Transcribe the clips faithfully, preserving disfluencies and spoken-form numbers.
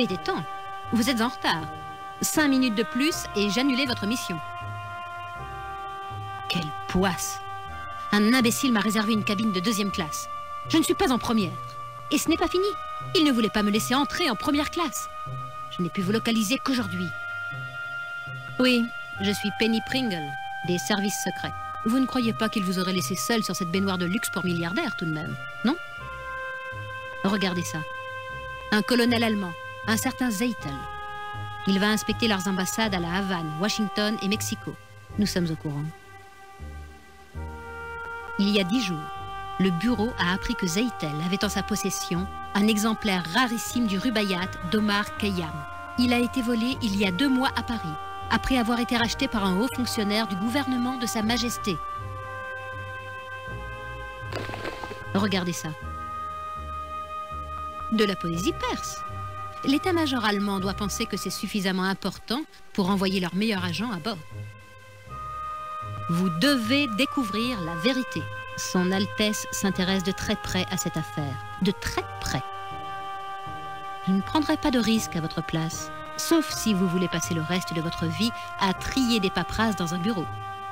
avait été temps. Vous êtes en retard. Cinq minutes de plus et j'annulais votre mission. Quelle poisse! Un imbécile m'a réservé une cabine de deuxième classe. Je ne suis pas en première. Et ce n'est pas fini. Il ne voulait pas me laisser entrer en première classe. Je n'ai pu vous localiser qu'aujourd'hui. Oui, je suis Penny Pringle, des services secrets. Vous ne croyez pas qu'il vous aurait laissé seul sur cette baignoire de luxe pour milliardaires, tout de même, non? Regardez ça. Un colonel allemand, un certain Zeitel. Il va inspecter leurs ambassades à la Havane, Washington et Mexico. Nous sommes au courant. Il y a dix jours, le bureau a appris que Zeitel avait en sa possession un exemplaire rarissime du Rubaiyat d'Omar Khayyam. Il a été volé il y a deux mois à Paris, après avoir été racheté par un haut fonctionnaire du gouvernement de Sa Majesté. Regardez ça. De la poésie perse. L'état-major allemand doit penser que c'est suffisamment important pour envoyer leur meilleur agent à bord. Vous devez découvrir la vérité. Son Altesse s'intéresse de très près à cette affaire. De très près. Je ne prendrai pas de risque à votre place, sauf si vous voulez passer le reste de votre vie à trier des paperasses dans un bureau.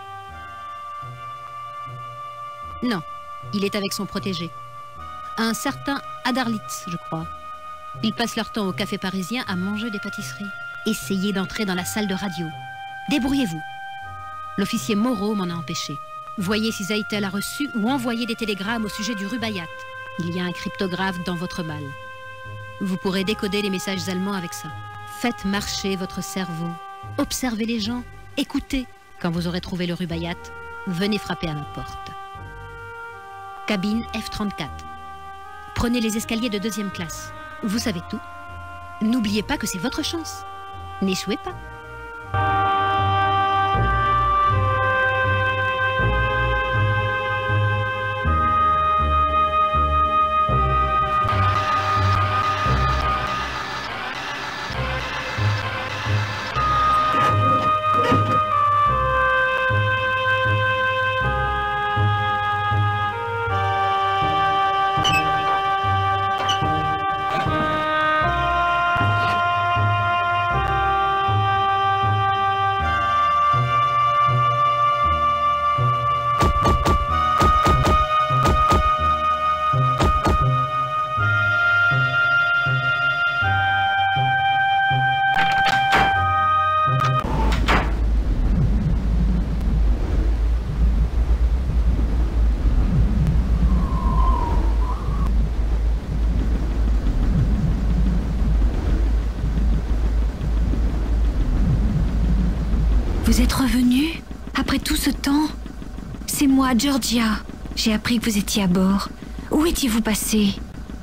Non, il est avec son protégé. Un certain Adarlitz, je crois. Ils passent leur temps au café parisien à manger des pâtisseries. Essayez d'entrer dans la salle de radio. Débrouillez-vous. L'officier Moreau m'en a empêché. Voyez si Zeitel a reçu ou envoyé des télégrammes au sujet du Rubaiyat. Il y a un cryptographe dans votre malle. Vous pourrez décoder les messages allemands avec ça. Faites marcher votre cerveau. Observez les gens. Écoutez. Quand vous aurez trouvé le Rubaiyat, venez frapper à ma porte. Cabine F trente-quatre. Prenez les escaliers de deuxième classe. Vous savez tout. N'oubliez pas que c'est votre chance. N'échouez pas. Vous êtes revenu après tout ce temps? C'est moi, Georgia. J'ai appris que vous étiez à bord. Où étiez-vous passé?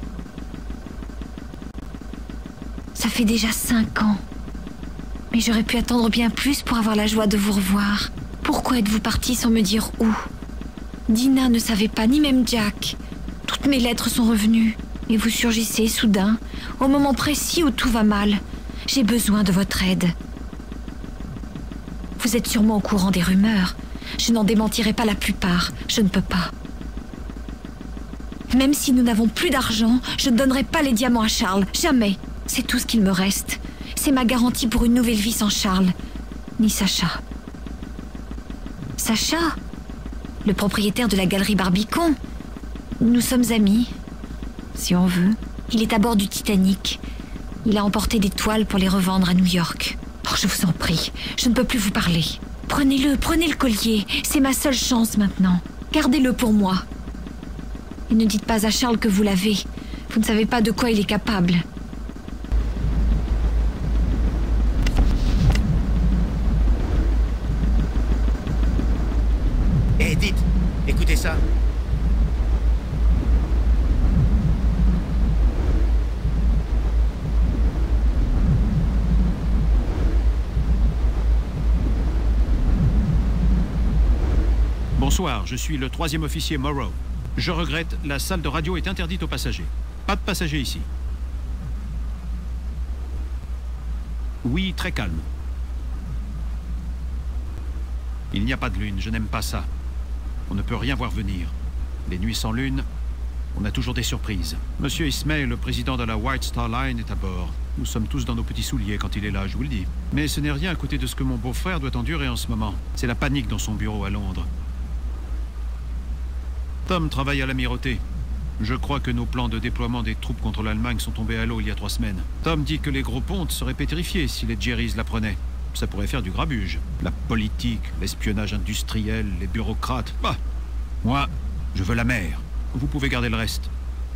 Ça fait déjà cinq ans. Mais j'aurais pu attendre bien plus pour avoir la joie de vous revoir. Pourquoi êtes-vous parti sans me dire où? Dina ne savait pas, ni même Jack. Toutes mes lettres sont revenues. Et vous surgissez soudain, au moment précis où tout va mal. J'ai besoin de votre aide. Vous êtes sûrement au courant des rumeurs. Je n'en démentirai pas la plupart. Je ne peux pas. Même si nous n'avons plus d'argent, je ne donnerai pas les diamants à Charles. Jamais. C'est tout ce qu'il me reste. C'est ma garantie pour une nouvelle vie sans Charles. Ni Sacha. Sacha? Le propriétaire de la galerie Barbicon. Nous sommes amis. Si on veut. Il est à bord du Titanic. Il a emporté des toiles pour les revendre à New York. Oh, je vous en prie, je ne peux plus vous parler. Prenez-le, prenez le collier. C'est ma seule chance maintenant. Gardez-le pour moi. Et ne dites pas à Charles que vous l'avez. Vous ne savez pas de quoi il est capable. Hé, dites, écoutez ça. Bonsoir, je suis le troisième officier Moreau. Je regrette, la salle de radio est interdite aux passagers. Pas de passagers ici. Oui, très calme. Il n'y a pas de lune, je n'aime pas ça. On ne peut rien voir venir. Les nuits sans lune, on a toujours des surprises. Monsieur Ismay, le président de la White Star Line, est à bord. Nous sommes tous dans nos petits souliers quand il est là, je vous le dis. Mais ce n'est rien à côté de ce que mon beau-frère doit endurer en ce moment. C'est la panique dans son bureau à Londres. Tom travaille à l'amirauté. Je crois que nos plans de déploiement des troupes contre l'Allemagne sont tombés à l'eau il y a trois semaines. Tom dit que les gros pontes seraient pétrifiés si les Jerrys la prenaient. Ça pourrait faire du grabuge. La politique, l'espionnage industriel, les bureaucrates... Bah, moi, je veux la mer. Vous pouvez garder le reste.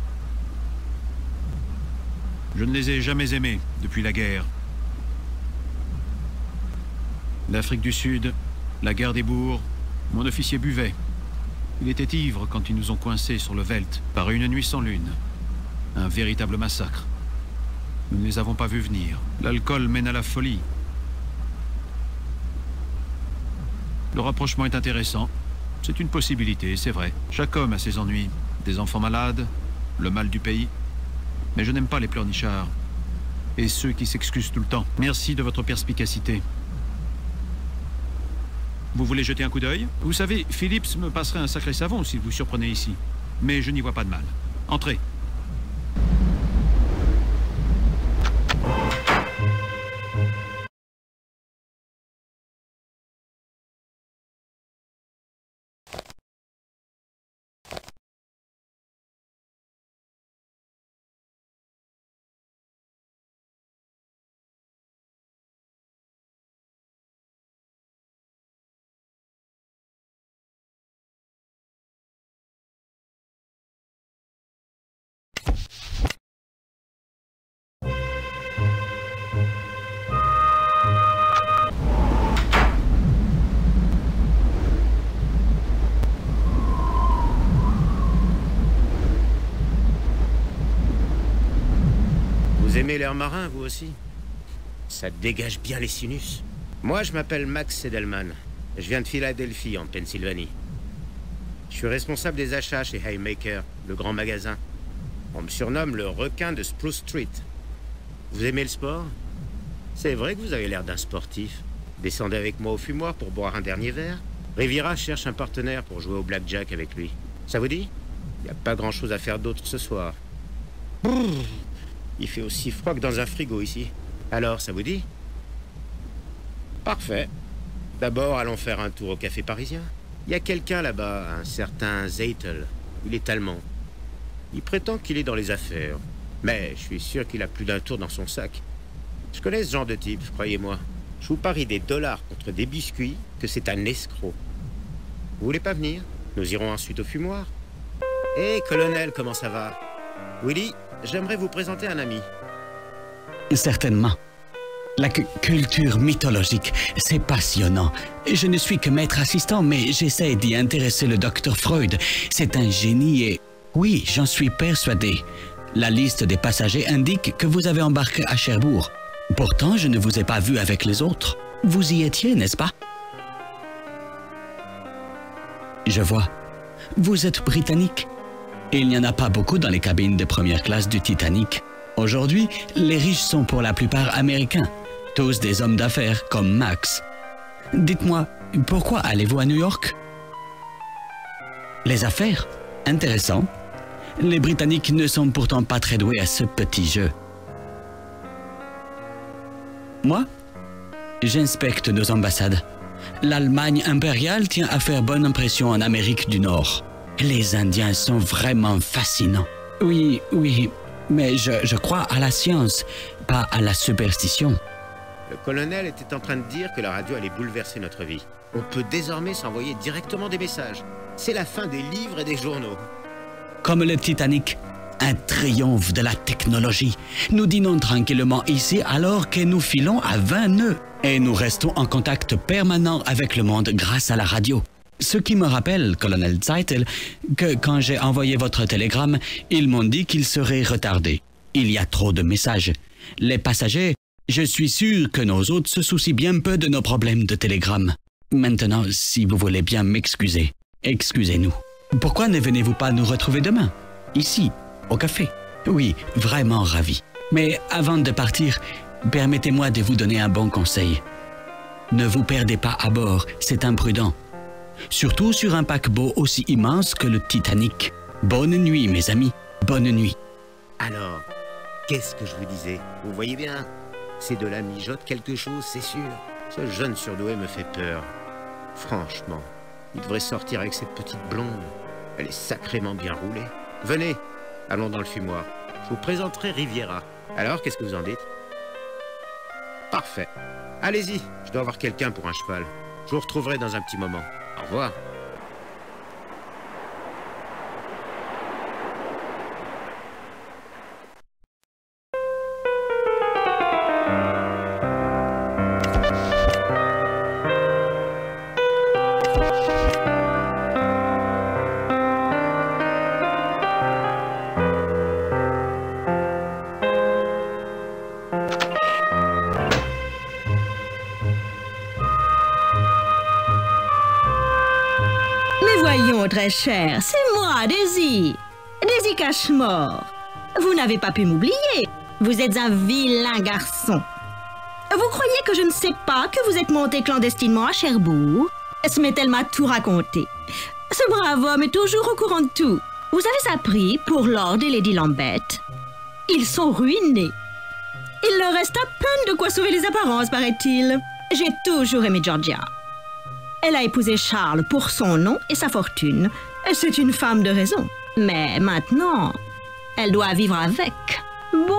Je ne les ai jamais aimés depuis la guerre. L'Afrique du Sud, la guerre des bourgs, mon officier buvait. Il était ivre quand ils nous ont coincés sur le Veldt par une nuit sans lune. Un véritable massacre. Nous ne les avons pas vus venir. L'alcool mène à la folie. Le rapprochement est intéressant. C'est une possibilité, c'est vrai. Chaque homme a ses ennuis. Des enfants malades, le mal du pays. Mais je n'aime pas les pleurnichards. Et ceux qui s'excusent tout le temps. Merci de votre perspicacité. Vous voulez jeter un coup d'œil? Vous savez, Phillips me passerait un sacré savon si vous surprenez ici. Mais je n'y vois pas de mal. Entrez. Vous aimez l'air marin, vous aussi? Ça dégage bien les sinus. Moi, je m'appelle Max Sedelman. Je viens de Philadelphie, en Pennsylvanie. Je suis responsable des achats chez Haymaker, le grand magasin. On me surnomme le requin de Spruce Street. Vous aimez le sport? C'est vrai que vous avez l'air d'un sportif. Descendez avec moi au fumoir pour boire un dernier verre. Riviera cherche un partenaire pour jouer au blackjack avec lui. Ça vous dit? Il n'y a pas grand-chose à faire d'autre ce soir. Brrr. Il fait aussi froid que dans un frigo ici. Alors, ça vous dit? Parfait. D'abord, allons faire un tour au café parisien. Il y a quelqu'un là-bas, un certain Zeitel. Il est allemand. Il prétend qu'il est dans les affaires. Mais je suis sûr qu'il a plus d'un tour dans son sac. Je connais ce genre de type, croyez-moi. Je vous parie des dollars contre des biscuits que c'est un escroc. Vous voulez pas venir? Nous irons ensuite au fumoir. Hé, colonel, comment ça va? Willy, j'aimerais vous présenter un ami. Certainement. La cu- culture mythologique, c'est passionnant. Je ne suis que maître assistant, mais j'essaie d'y intéresser le docteur Freud. C'est un génie et... Oui, j'en suis persuadé. La liste des passagers indique que vous avez embarqué à Cherbourg. Pourtant, je ne vous ai pas vu avec les autres. Vous y étiez, n'est-ce pas? Je vois. Vous êtes britannique. Il n'y en a pas beaucoup dans les cabines de première classe du Titanic. Aujourd'hui, les riches sont pour la plupart américains. Tous des hommes d'affaires comme Max. Dites-moi, pourquoi allez-vous à New York? Les affaires? Intéressant. Les Britanniques ne sont pourtant pas très doués à ce petit jeu. Moi? J'inspecte nos ambassades. L'Allemagne impériale tient à faire bonne impression en Amérique du Nord. Les Indiens sont vraiment fascinants. Oui, oui, mais je, je crois à la science, pas à la superstition. Le colonel était en train de dire que la radio allait bouleverser notre vie. On peut désormais s'envoyer directement des messages. C'est la fin des livres et des journaux. Comme le Titanic, un triomphe de la technologie. Nous dînons tranquillement ici alors que nous filons à vingt nœuds. Et nous restons en contact permanent avec le monde grâce à la radio. Ce qui me rappelle, colonel Zeitel, que quand j'ai envoyé votre télégramme, ils m'ont dit qu'il serait retardé. Il y a trop de messages. Les passagers, je suis sûr que nos hôtes se soucient bien peu de nos problèmes de télégramme. Maintenant, si vous voulez bien m'excuser, excusez-nous. Pourquoi ne venez-vous pas nous retrouver demain? Ici, au café? Oui, vraiment ravi. Mais avant de partir, permettez-moi de vous donner un bon conseil. Ne vous perdez pas à bord, c'est imprudent. Surtout sur un paquebot aussi immense que le Titanic. Bonne nuit, mes amis. Bonne nuit. Alors, Qu'est-ce que je vous disais? Vous voyez bien, ces deux-là mijotent quelque chose, c'est sûr. Ce jeune surdoué me fait peur. Franchement, il devrait sortir avec cette petite blonde. Elle est sacrément bien roulée. Venez, allons dans le fumoir. Je vous présenterai Riviera. Alors, qu'est-ce que vous en dites? Parfait. Allez-y, je dois avoir quelqu'un pour un cheval. Je vous retrouverai dans un petit moment. Au revoir. Voyons, très cher, c'est moi, Daisy. Daisy Cashmore. Vous n'avez pas pu m'oublier. Vous êtes un vilain garçon. Vous croyez que je ne sais pas que vous êtes monté clandestinement à Cherbourg? Smethel m'a tout raconté. Ce brave homme est toujours au courant de tout. Vous avez appris pour Lord et Lady Lambeth. Ils sont ruinés. Il leur reste à peine de quoi sauver les apparences, paraît-il. J'ai toujours aimé Georgia. Elle a épousé Charles pour son nom et sa fortune. C'est une femme de raison. Mais maintenant, elle doit vivre avec. Bon.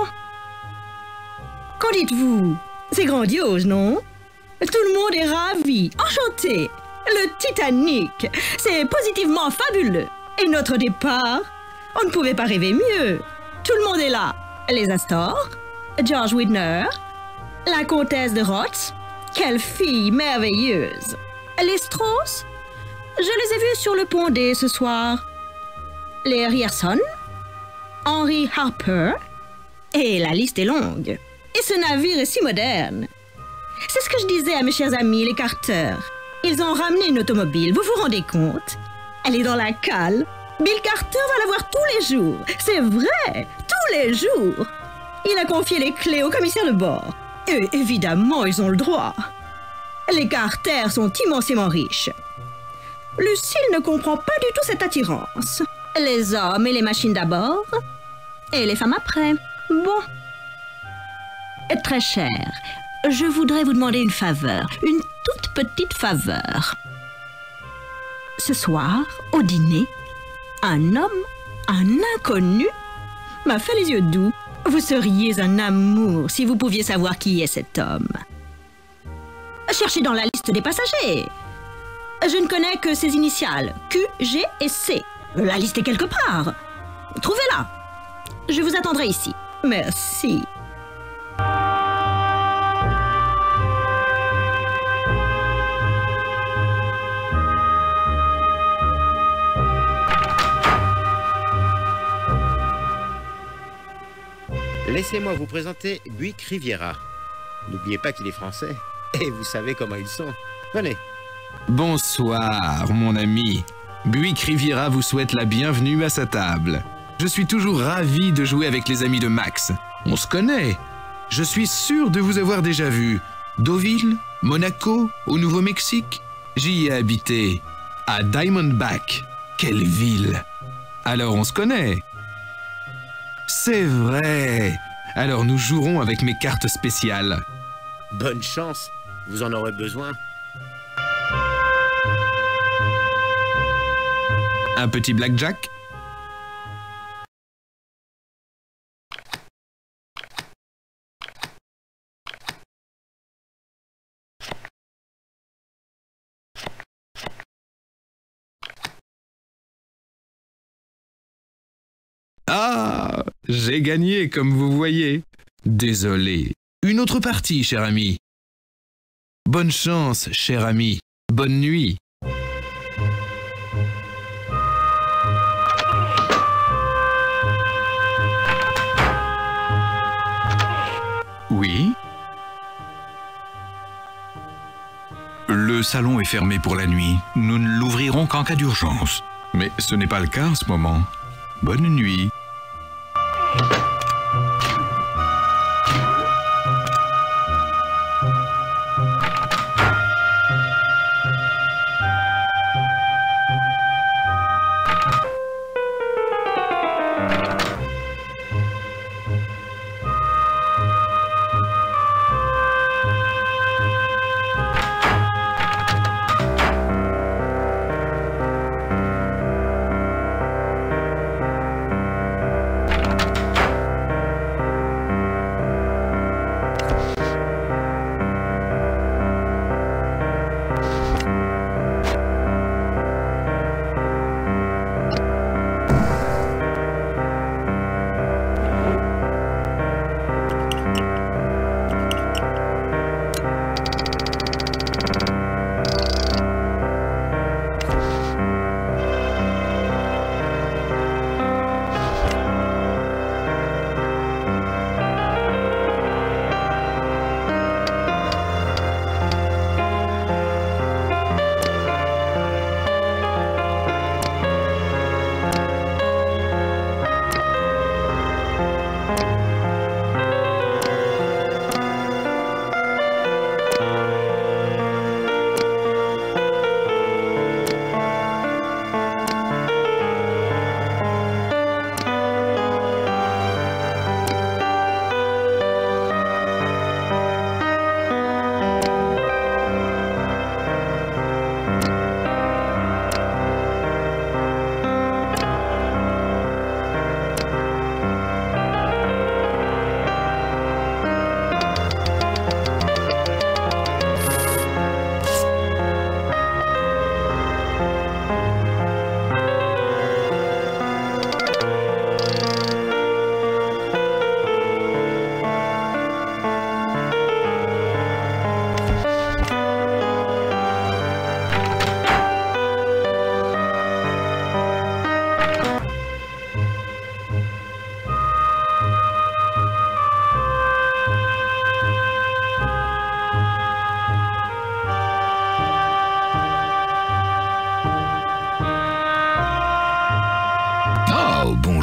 Qu'en dites-vous? C'est grandiose, non? Tout le monde est ravi, enchanté. Le Titanic, c'est positivement fabuleux. Et notre départ, on ne pouvait pas rêver mieux. Tout le monde est là. Les Astor, George Widner, la comtesse de Rothes. Quelle fille merveilleuse. Les Strauss, je les ai vus sur le pont D ce soir. Les Ryerson, Henry Harper, et la liste est longue. Et ce navire est si moderne. C'est ce que je disais à mes chers amis, les Carter. Ils ont ramené une automobile, vous vous rendez compte? Elle est dans la cale. Bill Carter va la voir tous les jours. C'est vrai, tous les jours. Il a confié les clés au commissaire de bord. Et évidemment, ils ont le droit. Les Carter sont immensément riches. Lucille ne comprend pas du tout cette attirance. Les hommes et les machines d'abord, et les femmes après. Bon. Très cher, je voudrais vous demander une faveur, une toute petite faveur. Ce soir, au dîner, un homme, un inconnu, m'a fait les yeux doux. Vous seriez un amour si vous pouviez savoir qui est cet homme. Cherchez dans la liste des passagers. Je ne connais que ses initiales, Q, G et C. La liste est quelque part. Trouvez-la. Je vous attendrai ici. Merci. Laissez-moi vous présenter Buick Riviera. N'oubliez pas qu'il est français. Et vous savez comment ils sont. Venez. Bonsoir, mon ami. Buick Riviera vous souhaite la bienvenue à sa table. Je suis toujours ravi de jouer avec les amis de Max. On se connaît. Je suis sûr de vous avoir déjà vu. Deauville, Monaco, au Nouveau-Mexique. J'y ai habité. À Diamondback. Quelle ville. Alors on se connaît. C'est vrai. Alors nous jouerons avec mes cartes spéciales. Bonne chance. Vous en aurez besoin. Un petit blackjack? Ah, j'ai gagné comme vous voyez. Désolé. Une autre partie, cher ami. Bonne chance, cher ami. Bonne nuit. Oui? Le salon est fermé pour la nuit. Nous ne l'ouvrirons qu'en cas d'urgence. Mais ce n'est pas le cas en ce moment. Bonne nuit.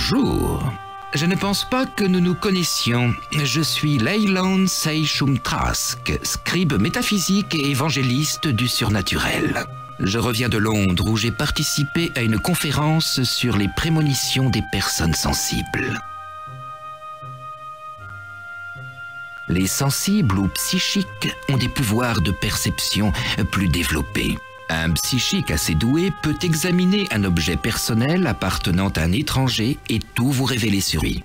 Bonjour. Je ne pense pas que nous nous connaissions. Je suis Leyland Seychum Trask, scribe métaphysique et évangéliste du surnaturel. Je reviens de Londres où j'ai participé à une conférence sur les prémonitions des personnes sensibles. Les sensibles ou psychiques ont des pouvoirs de perception plus développés. Un psychique assez doué peut examiner un objet personnel appartenant à un étranger et tout vous révéler sur lui.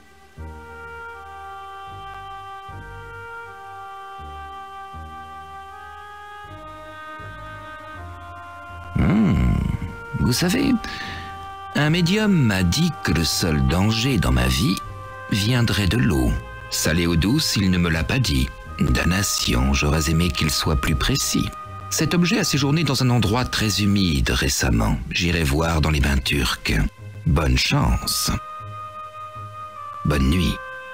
Hmm, vous savez, un médium m'a dit que le seul danger dans ma vie viendrait de l'eau. Salée ou douce, il ne me l'a pas dit. Damnation, j'aurais aimé qu'il soit plus précis. Cet objet a séjourné dans un endroit très humide récemment. J'irai voir dans les bains turcs. Bonne chance. Bonne nuit.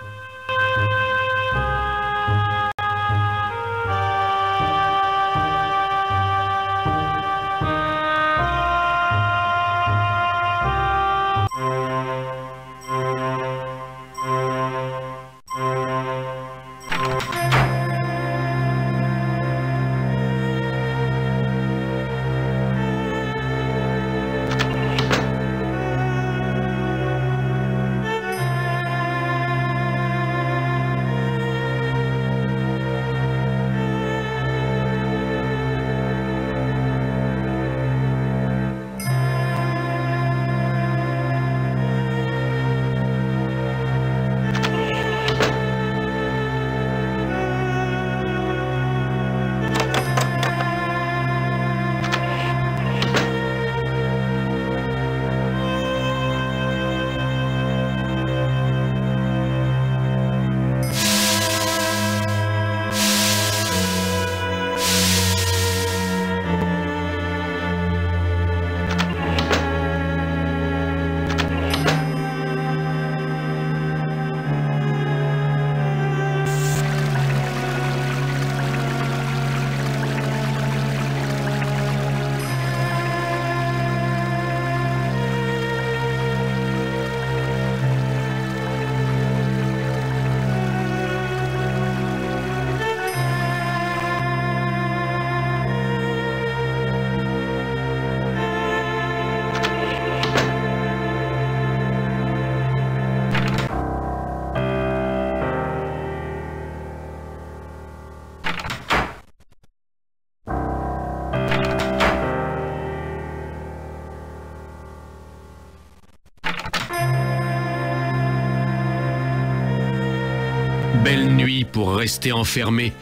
Belle nuit pour rester enfermé.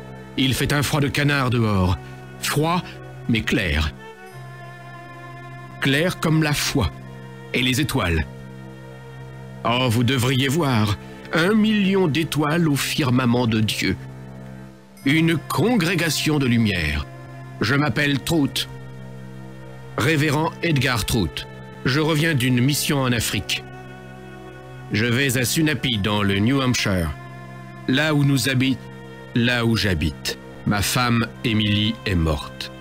Il fait un froid de canard dehors. Froid, mais clair. Clair comme la foi et les étoiles. Oh, vous devriez voir un million d'étoiles au firmament de Dieu. Une congrégation de lumière. Je m'appelle Trout. Révérend Edgar Trout. Je reviens d'une mission en Afrique. Je vais à Sunapi dans le New Hampshire. Là où nous habite, là où j'habite. Ma femme, Emily, est morte.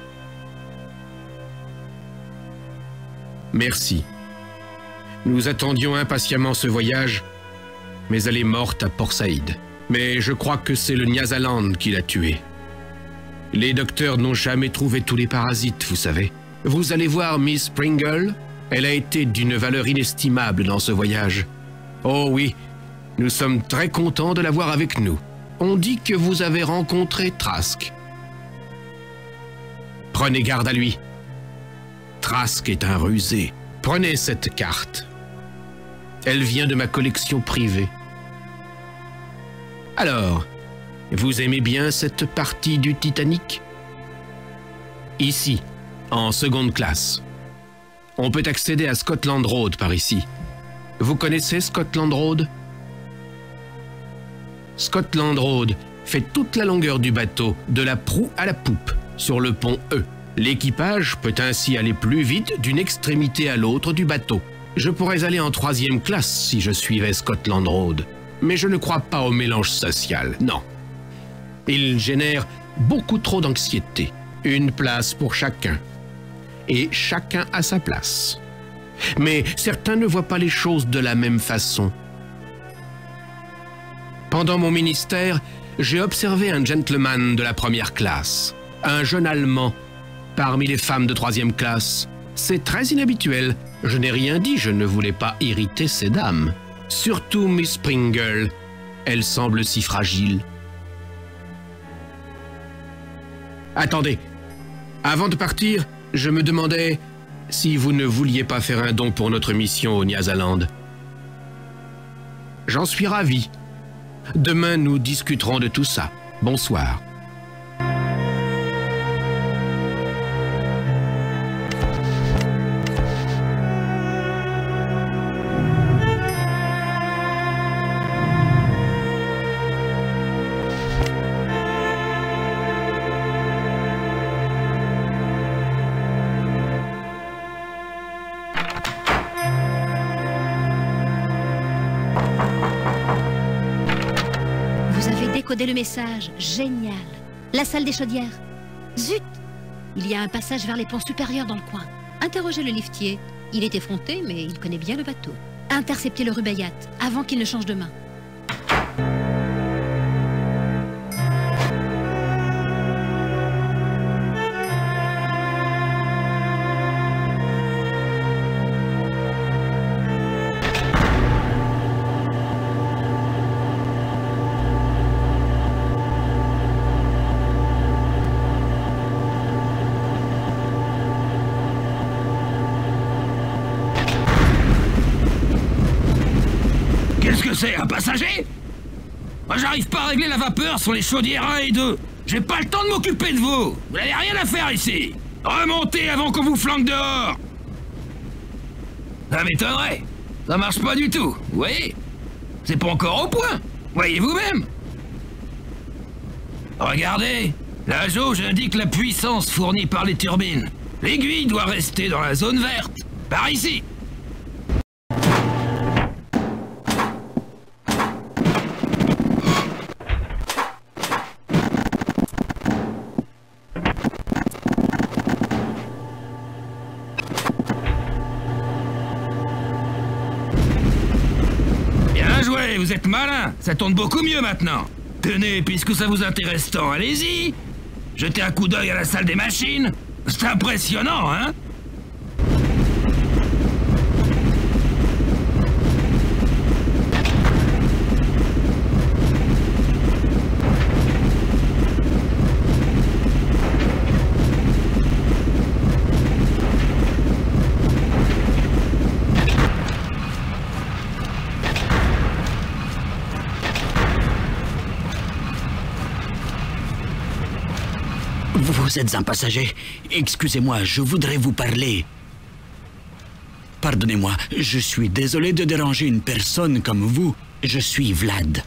Merci. Nous attendions impatiemment ce voyage, mais elle est morte à Port Saïd. Mais je crois que c'est le Nyasaland qui l'a tuée. Les docteurs n'ont jamais trouvé tous les parasites, vous savez. Vous allez voir Miss Pringle, elle a été d'une valeur inestimable dans ce voyage. Oh oui, nous sommes très contents de l'avoir avec nous. On dit que vous avez rencontré Trask. Prenez garde à lui. Trask est un rusé. Prenez cette carte. Elle vient de ma collection privée. Alors, vous aimez bien cette partie du Titanic? Ici, en seconde classe. On peut accéder à Scotland Road par ici. Vous connaissez Scotland Road? Scotland Road fait toute la longueur du bateau, de la proue à la poupe, sur le pont E. L'équipage peut ainsi aller plus vite d'une extrémité à l'autre du bateau. Je pourrais aller en troisième classe si je suivais Scotland Road. Mais je ne crois pas au mélange social, non. Il génère beaucoup trop d'anxiété. Une place pour chacun. Et chacun à sa place. Mais certains ne voient pas les choses de la même façon. Pendant mon ministère, j'ai observé un gentleman de la première classe, un jeune Allemand, parmi les femmes de troisième classe. C'est très inhabituel. Je n'ai rien dit, je ne voulais pas irriter ces dames. Surtout Miss Pringle. Elle semble si fragile. Attendez. Avant de partir, je me demandais si vous ne vouliez pas faire un don pour notre mission au Nyasaland. J'en suis ravi. Demain, nous discuterons de tout ça. Bonsoir. Décoder le message, génial. La salle des chaudières. Zut! Il y a un passage vers les ponts supérieurs dans le coin. Interrogez le liftier. Il est effronté, mais il connaît bien le bateau. Interceptez le Rubaiyat avant qu'il ne change de main. C'est un passager? Moi j'arrive pas à régler la vapeur sur les chaudières un et deux. J'ai pas le temps de m'occuper de vous. Vous n'avez rien à faire ici. Remontez avant qu'on vous flanque dehors. Ça m'étonnerait. Ça marche pas du tout, vous voyez? C'est pas encore au point. Voyez vous-même. Regardez. La jauge indique la puissance fournie par les turbines. L'aiguille doit rester dans la zone verte. Par ici. Vous êtes malin, ça tourne beaucoup mieux maintenant. Tenez, puisque ça vous intéresse tant, allez-y. Jetez un coup d'œil à la salle des machines. C'est impressionnant, hein? Vous êtes un passager. Excusez-moi, je voudrais vous parler. Pardonnez-moi, je suis désolé de déranger une personne comme vous. Je suis Vlad.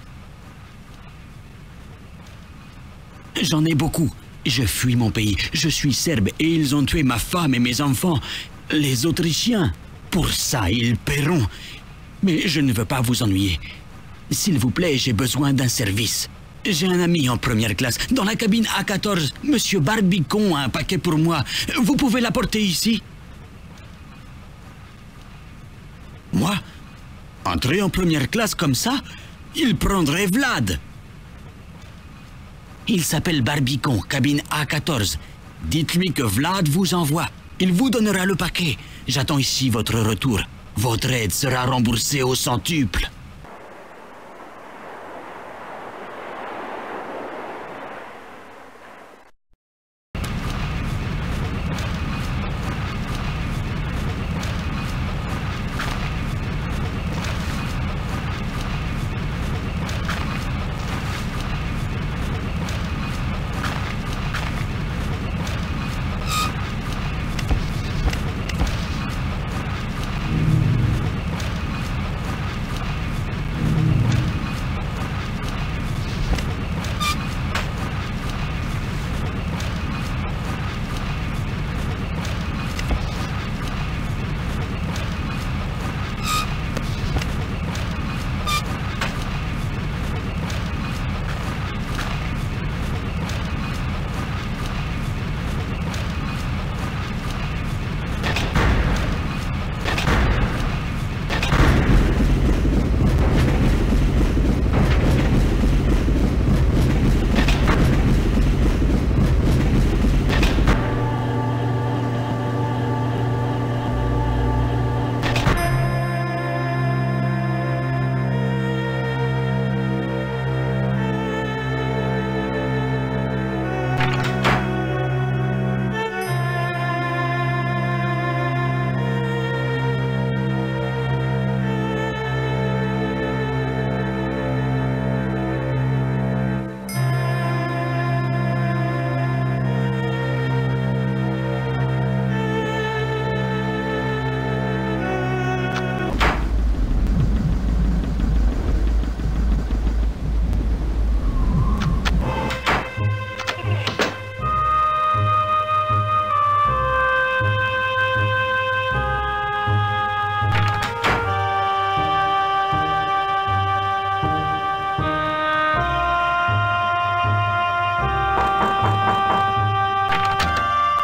J'en ai beaucoup. Je fuis mon pays. Je suis serbe et ils ont tué ma femme et mes enfants. Les Autrichiens. Pour ça, ils paieront. Mais je ne veux pas vous ennuyer. S'il vous plaît, j'ai besoin d'un service. J'ai un ami en première classe, dans la cabine A quatorze. Monsieur Barbicon a un paquet pour moi. Vous pouvez l'apporter ici? Moi? Entrer en première classe comme ça? Il prendrait Vlad. Il s'appelle Barbicon, cabine A quatorze. Dites-lui que Vlad vous envoie. Il vous donnera le paquet. J'attends ici votre retour. Votre aide sera remboursée au centuple.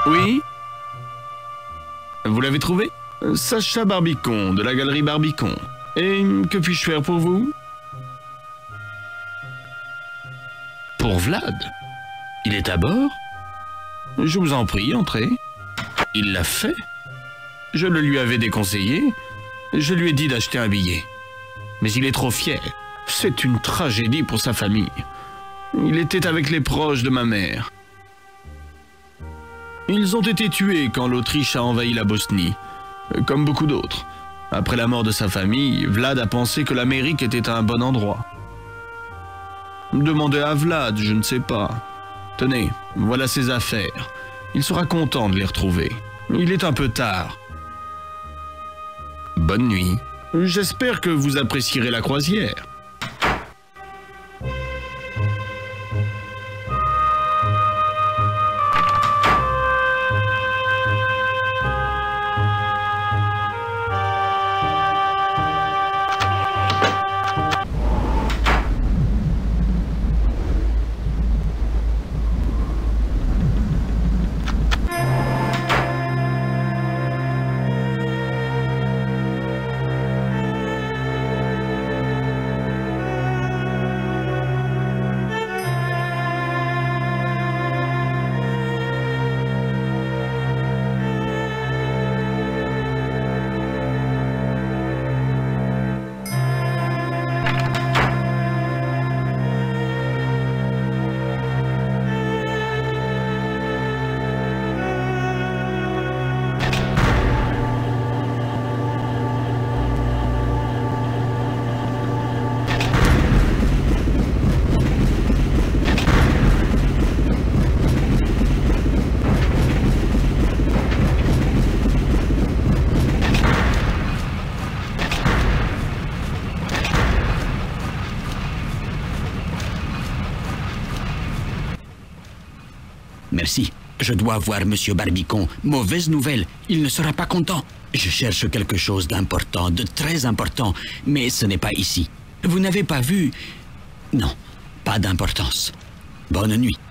Oui? Vous l'avez trouvé? Sacha Barbicon, de la galerie Barbicon. Et que puis-je faire pour vous? Pour Vlad? Il est à bord? Je vous en prie, entrez. Il l'a fait? Je le lui avais déconseillé. Je lui ai dit d'acheter un billet. Mais il est trop fier. C'est une tragédie pour sa famille. Il était avec les proches de ma mère. Ils ont été tués quand l'Autriche a envahi la Bosnie, comme beaucoup d'autres. Après la mort de sa famille, Vlad a pensé que l'Amérique était un bon endroit. Demandez à Vlad, je ne sais pas. Tenez, voilà ses affaires. Il sera content de les retrouver. Il est un peu tard. Bonne nuit. J'espère que vous apprécierez la croisière. Merci. Je dois voir Monsieur Barbicon. Mauvaise nouvelle. Il ne sera pas content. Je cherche quelque chose d'important, de très important, mais ce n'est pas ici. Vous n'avez pas vu... Non, pas d'importance. Bonne nuit.